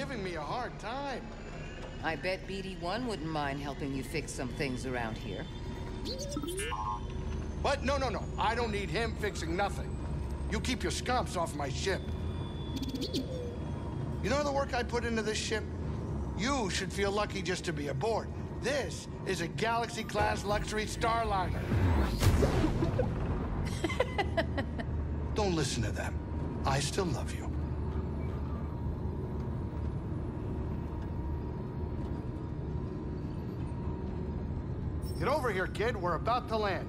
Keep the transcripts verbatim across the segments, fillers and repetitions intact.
giving me a hard time. I bet B D one wouldn't mind helping you fix some things around here. What? No, no, no. I don't need him fixing nothing. You keep your scumps off my ship. You know the work I put into this ship? You should feel lucky just to be aboard. This is a Galaxy-class luxury starliner. Don't listen to them. I still love you. Get over here, kid. We're about to land.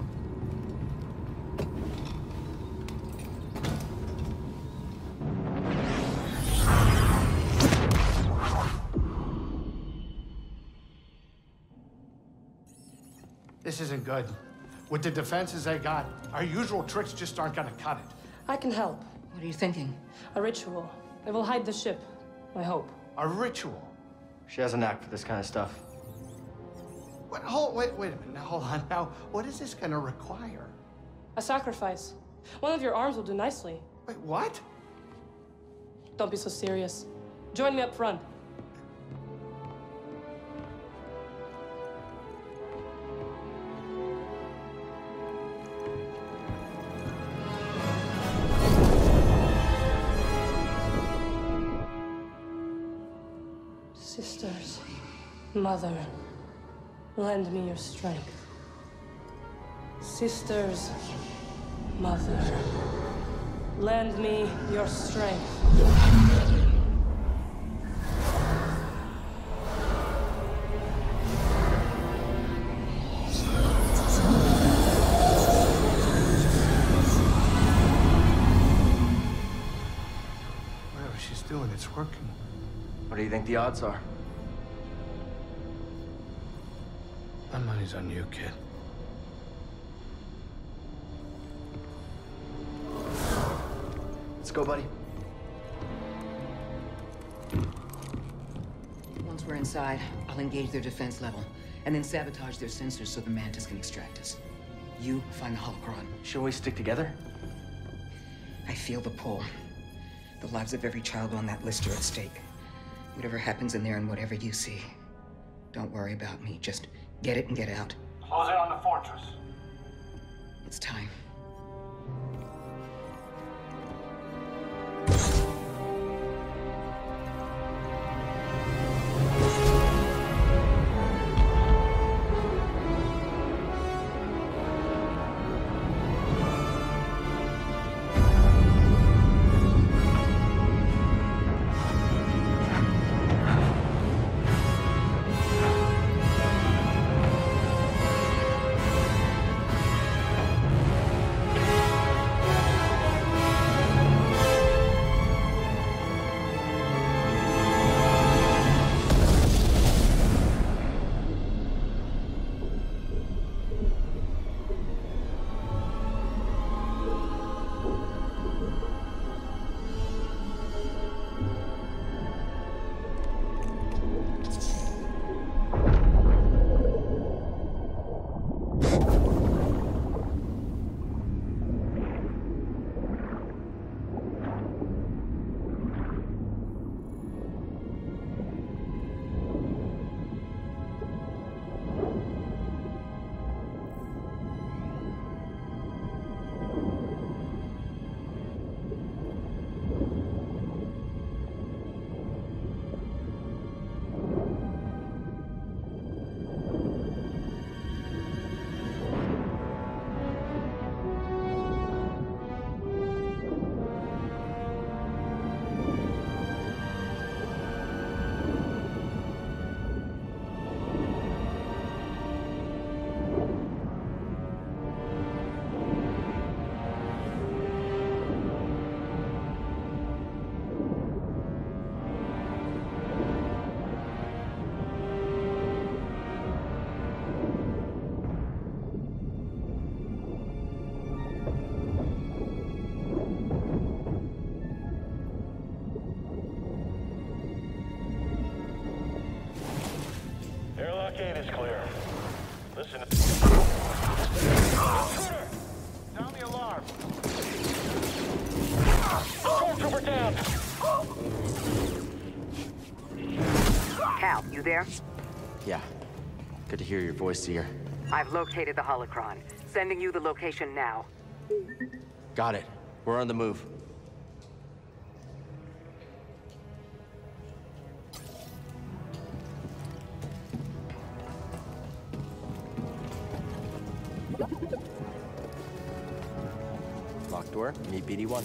This isn't good. With the defenses they got, our usual tricks just aren't gonna cut it. I can help. What are you thinking? A ritual. It will hide the ship, I hope. A ritual? She has a knack for this kind of stuff. Wait, hold, wait, wait a minute. Now, hold on. Now, what is this gonna require? A sacrifice. One of your arms will do nicely. Wait, what? Don't be so serious. Join me up front. Sisters, mother, lend me your strength. Sisters, mother, lend me your strength. Whatever she's doing, it's working. What do you think the odds are? My money's on you, kid. Let's go, buddy. Once we're inside, I'll engage their defense level, and then sabotage their sensors so the Mantis can extract us. You find the holocron. Should we stick together? I feel the pull. The lives of every child on that list are at stake. Whatever happens in there and whatever you see, don't worry about me. Just get it and get out. Close in on the fortress. It's time. Gate is clear. Listen. Sound the alarm. Stormtrooper down. Cal, you there? Yeah. Good to hear your voice, Seer. I've located the holocron. Sending you the location now. Got it. We're on the move. Locked door, meet B D one.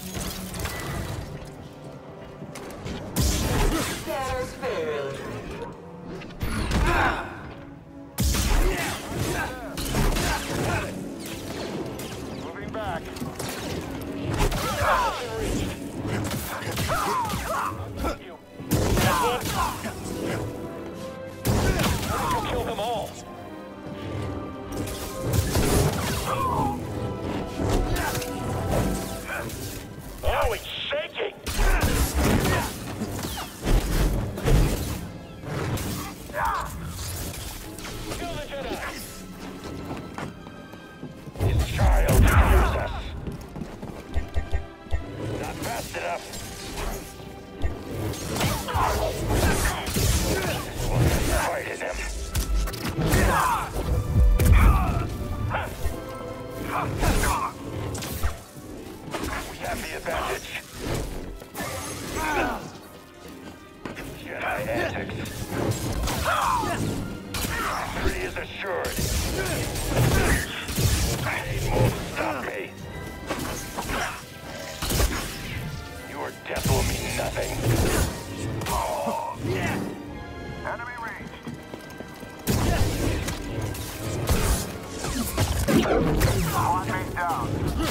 Moving back. You. You kill them all. Oh, it's shaking! Kill the Jedi! This child hears us. Not fast enough. Fighting him. We have the advantage. Jedi antics. Victory is assured. They won't stop me. Your death will mean nothing. Enemy range. One mate down.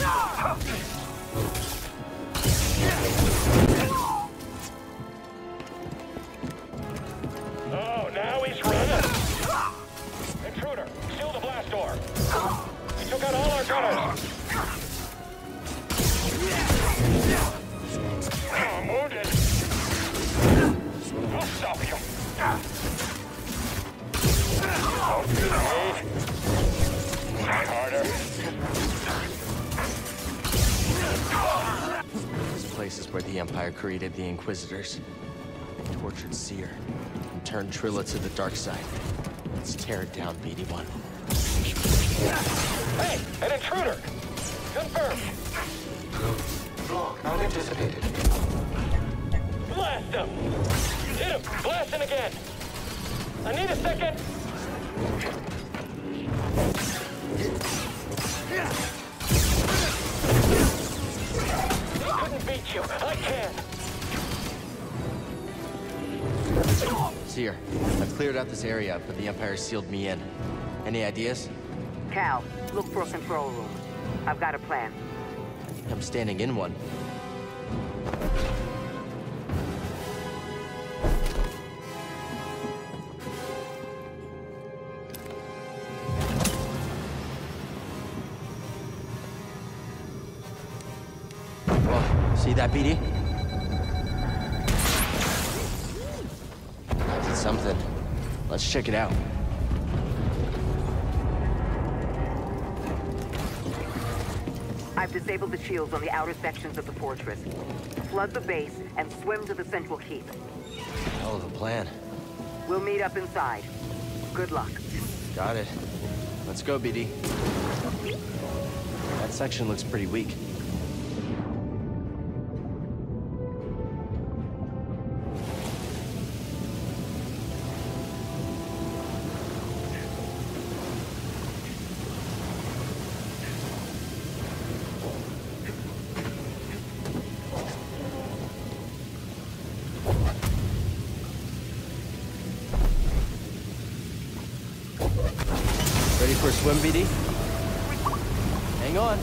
Oh, now he's running. Intruder, seal the blast door. He took out all our gunners. Oh, I'm wounded. I'll stop you. Okay. Try harder. This place is where the Empire created the Inquisitors. They tortured Seer and turned Trilla to the dark side. Let's tear it down, B D one. Hey, an intruder! Confirmed. Not anticipated. Blast him! Hit him! Blast him again! I need a second! He couldn't beat you. I can! Seer, I've cleared out this area, but the Empire sealed me in. Any ideas? Cal, look for a control room. I've got a plan. I'm standing in one. Whoa, see that, B D? That's something. Let's check it out. I've disabled the shields on the outer sections of the fortress. Flood the base and swim to the central keep. Hell of a plan. We'll meet up inside. Good luck. Got it. Let's go, B D. That section looks pretty weak. Ready for a swim, B D? Hang on.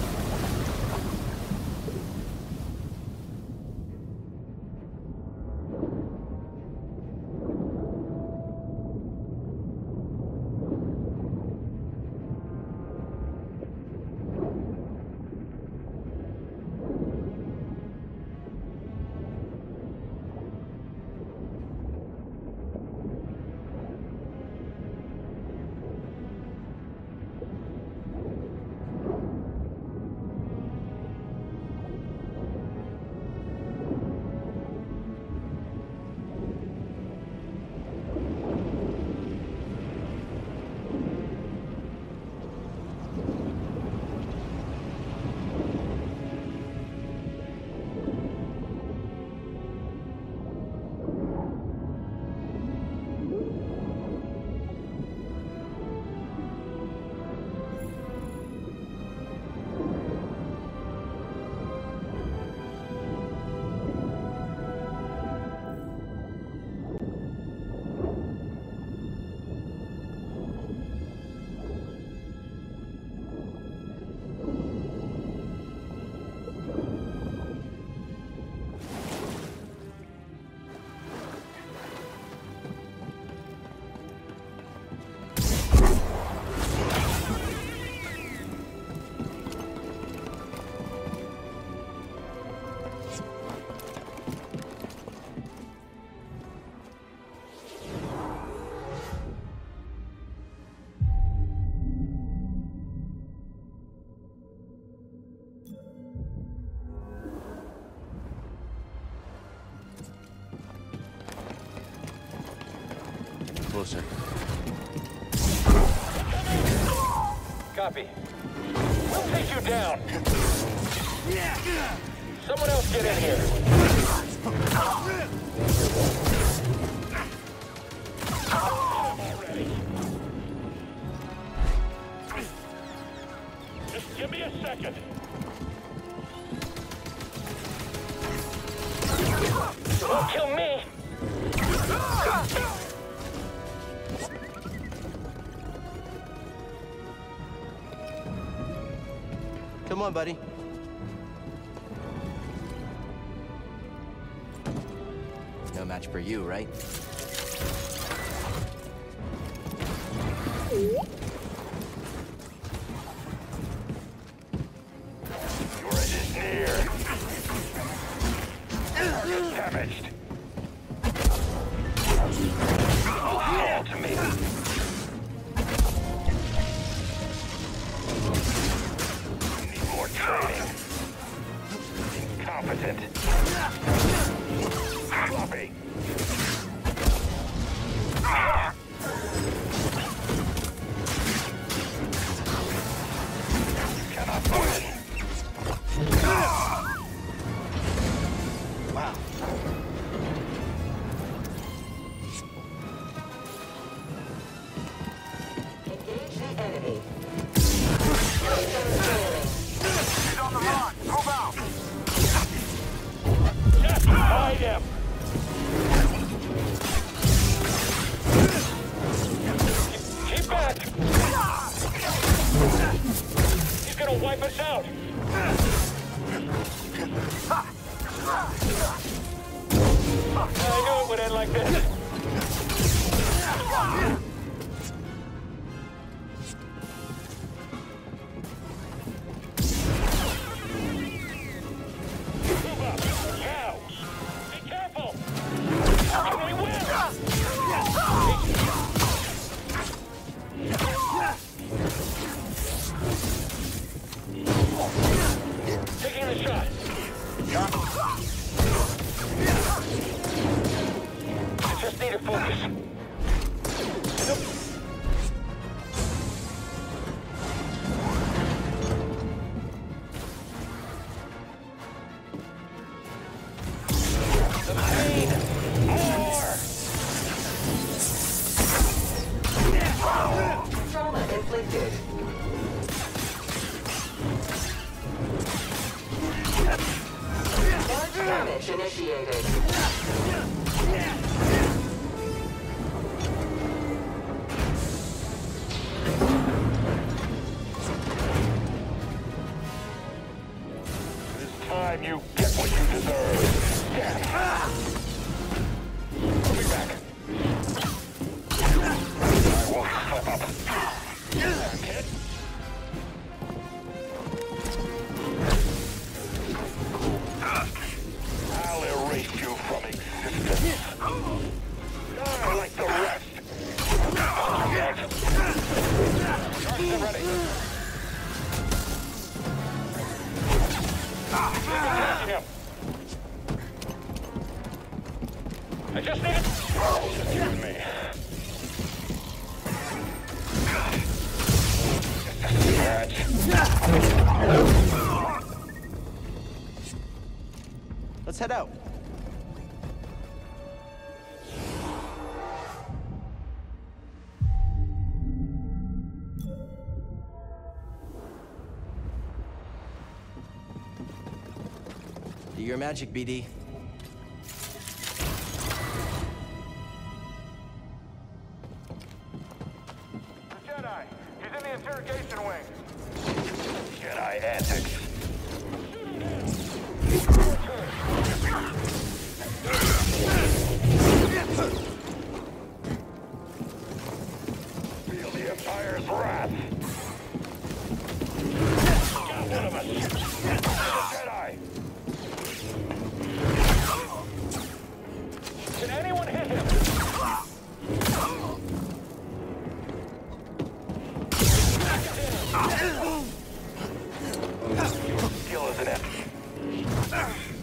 closer. Copy. We'll take you down. Someone else get in here. Already. Just give me a second. Don't kill me. Come on, buddy. No match for you, right? Your end is near. Target damaged. Fall to me. Need more training. Incompetent. Sloppy. Cannot win. Wow. Engage the enemy. He's on the run. Move out. Just hide him. Keep back. He's gonna wipe us out. I knew it would end like this. Move up. Now. Be careful. Can we win? Taking the shot. I just need to focus. The pain. More. Trauma inflicted. Large damage initiated. This time you get what you deserve. Damn. I'll be back. I won't slip up. There, kid. I'll erase you from existence. Die like the rest. Charge ready. Him. I just need it. Just you and me. Just a scratch. Let's head out. Do your magic, B D. The Jedi. He's in the interrogation wing. Jedi antics. Feel the Empire's wrath. Got one of us. The Jedi. Can anyone hit him? Your skill is inept.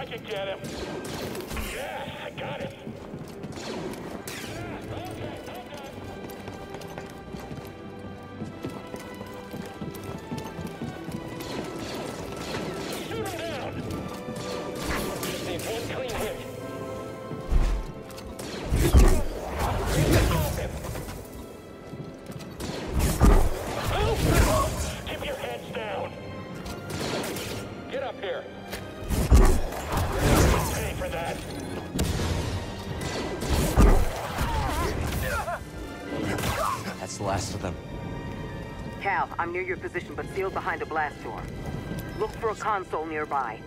think you get him? Yeah, I got it. Yeah, okay, okay. Shoot him down! Just need one clean hit. Keep your heads down. Get up here. Pay for that. That's the last of them. Cal, I'm near your position, but sealed behind a blast door. Look for a console nearby.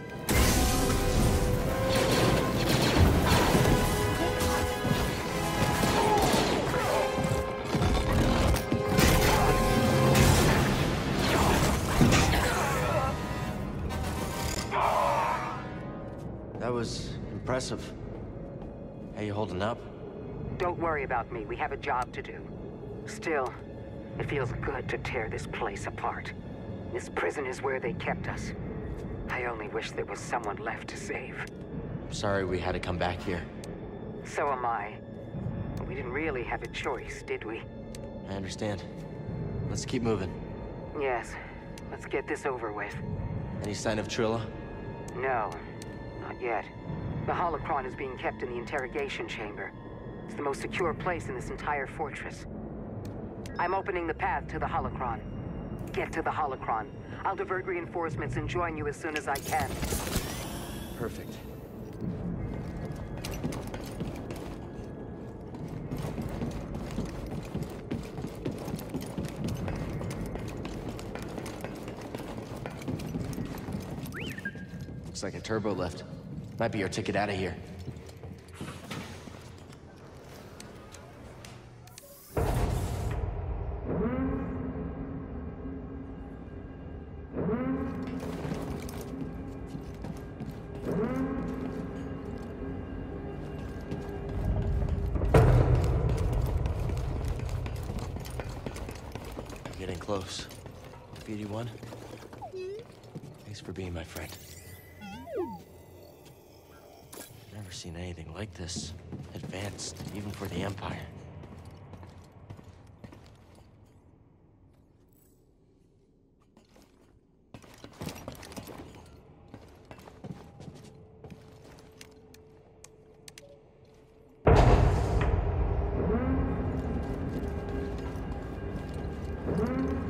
That was impressive. How you holding up? Don't worry about me. We have a job to do. Still, it feels good to tear this place apart. This prison is where they kept us. I only wish there was someone left to save. I'm sorry we had to come back here. So am I. But we didn't really have a choice, did we? I understand. Let's keep moving. Yes. Let's get this over with. Any sign of Trilla? No. Not yet. The holocron is being kept in the interrogation chamber. It's the most secure place in this entire fortress. I'm opening the path to the holocron. Get to the holocron. I'll divert reinforcements and join you as soon as I can. Perfect. Looks like a turbo lift. Might be our ticket out of here. Getting close. B D one? Thanks for being my friend. Never seen anything like this. Advanced, even for the Empire. Mm-hmm.